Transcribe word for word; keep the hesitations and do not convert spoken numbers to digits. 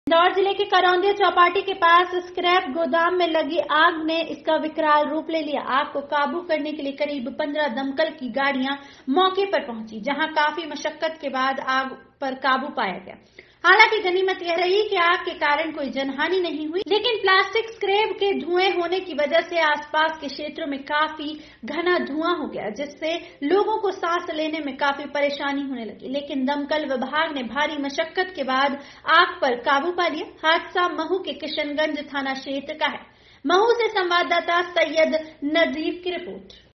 इंदौर जिले के करौंदिया चौपाटी के पास स्क्रैप गोदाम में लगी आग ने इसका विकराल रूप ले लिया। आग को काबू करने के लिए करीब पंद्रह दमकल की गाड़ियां मौके पर पहुंची, जहां काफी मशक्कत के बाद आग पर काबू पाया गया। हालांकि गनीमत यह रही कि आग के कारण कोई जनहानि नहीं हुई, लेकिन प्लास्टिक स्क्रैप के धुएं होने की वजह से आसपास के क्षेत्रों में काफी घना धुआं हो गया, जिससे लोगों को सांस लेने में काफी परेशानी होने लगी। लेकिन दमकल विभाग ने भारी मशक्कत के बाद आग पर काबू पा लिया। हादसा महू के किशनगंज थाना क्षेत्र का है। महू से संवाददाता सैयद नजीर की रिपोर्ट।